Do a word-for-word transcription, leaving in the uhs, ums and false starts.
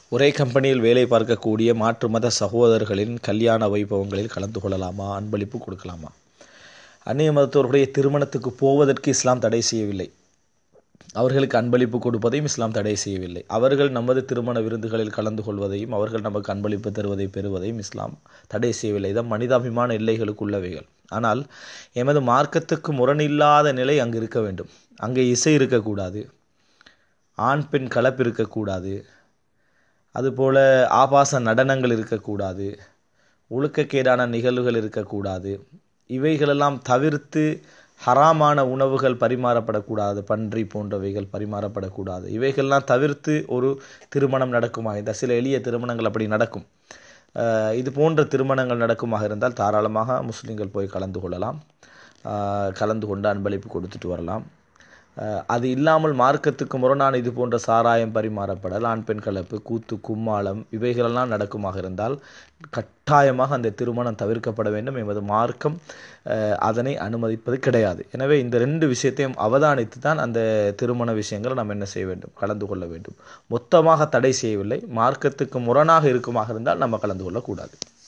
ஒரே கம்பெனியில் வேலை பார்க்கக்கூடிய மாற்று மத சகோதரர்களின் கல்யாண வைபவங்களில் கலந்து கொள்ளலாமா? அன்பளிப்பு கொடுக்கலாமா? அந்நிய மதத்தவர்களுடைய திருமணத்துக்கு போவதற்கு இஸ்லாம் தடை செய்யவில்லை. அவர்களுக்கு அன்பளிப்பு கொடுப்பதையும் இஸ்லாம் தடை செய்யவில்லை. அவர்கள் நமது திருமண விருந்துகளில் கலந்து கொள்வதையும் அவர்கள் நமக்கு அன்பளிப்பு தருவதை பெறுவதையும் இஸ்லாம் தடை செய்யவில்லை. இதான் மனிதாபிமான எல்லைகளுக்குள்ளவைகள். ஆனால் எமது மார்க்கத்துக்கு முரணில்லாத நிலை அங்கு இருக்க வேண்டும். அங்கே இசை இருக்கக்கூடாது, ஆண் பெண் கலப்பு இருக்கக்கூடாது, அதுபோல் ஆபாச நடனங்கள் இருக்கக்கூடாது, ஒழுக்கக்கேடான நிகழ்வுகள் இருக்கக்கூடாது. இவைகளெல்லாம் தவிர்த்து ஹராமான உணவுகள் பரிமாறப்படக்கூடாது, பன்றி போன்றவைகள் பரிமாறப்படக்கூடாது. இவைகள்லாம் தவிர்த்து ஒரு திருமணம் நடக்குமாக இருந்தால், சில எளிய திருமணங்கள் அப்படி நடக்கும். இது போன்ற திருமணங்கள் நடக்குமாக இருந்தால் தாராளமாக முஸ்லீம்கள் போய் கலந்து கொள்ளலாம். கலந்து கொண்டு அன்பளிப்பு கொடுத்துட்டு வரலாம். அது இல்லாமல் மார்க்கத்துக்கு முரணான இது போன்ற சாராயம் பரிமாறப்படல், ஆண் பெண் கலப்பு, கூத்து, கும்மாளம் இவைகளெல்லாம் நடக்குமாக இருந்தால் கட்டாயமாக அந்த திருமணம் தவிர்க்கப்பட வேண்டும். எமது மார்க்கம் அதனை அனுமதிப்பது கிடையாது. எனவே இந்த ரெண்டு விஷயத்தையும் அவதானித்து தான் அந்த திருமண விஷயங்களை நாம் என்ன செய்ய வேண்டும், கலந்து கொள்ள வேண்டும். மொத்தமாக தடை செய்யவில்லை. மார்க்கத்துக்கு முரணாக இருக்குமாக இருந்தால் நம்ம கலந்து கொள்ளக்கூடாது.